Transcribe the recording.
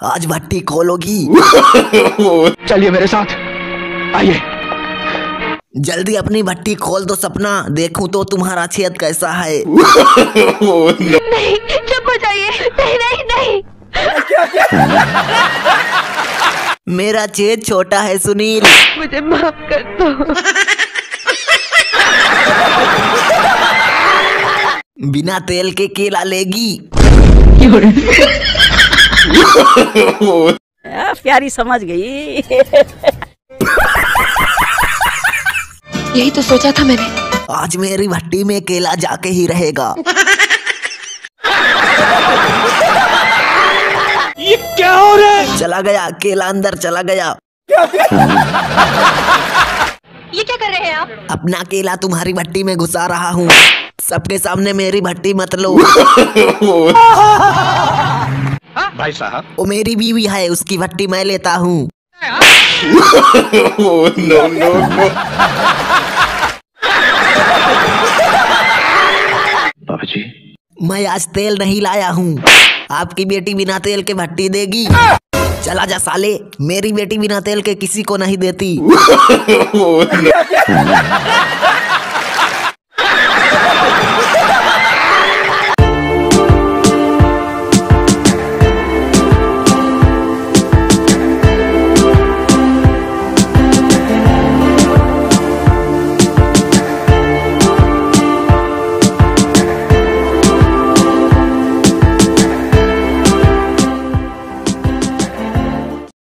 आज भट्टी खोलोगी। चलिए मेरे साथ, आइए। जल्दी अपनी भट्टी खोल दो सपना, देखूं तो तुम्हारा छेद कैसा है। नहीं, चुप हो जाइए। नहीं नहीं नहीं। मेरा छेद छोटा है सुनील, मुझे माफ कर दो। बिना तेल के केला लेगी। प्यारी समझ गई। यही तो सोचा था मैंने। आज मेरी भट्टी में केला जाके ही रहेगा। ये क्या हो रहा है? चला गया केला, अंदर चला गया। ये क्या कर रहे हैं आप? अपना केला तुम्हारी भट्टी में घुसा रहा हूँ। सबके सामने मेरी भट्टी मत लो। भाई साहब, वो मेरी बीवी है, उसकी भट्टी मैं लेता हूँ। No no no. बाबूजी, मैं आज तेल नहीं लाया हूँ। आपकी बेटी बिना तेल के भट्टी देगी। चला जा साले, मेरी बेटी बिना तेल के किसी को नहीं देती।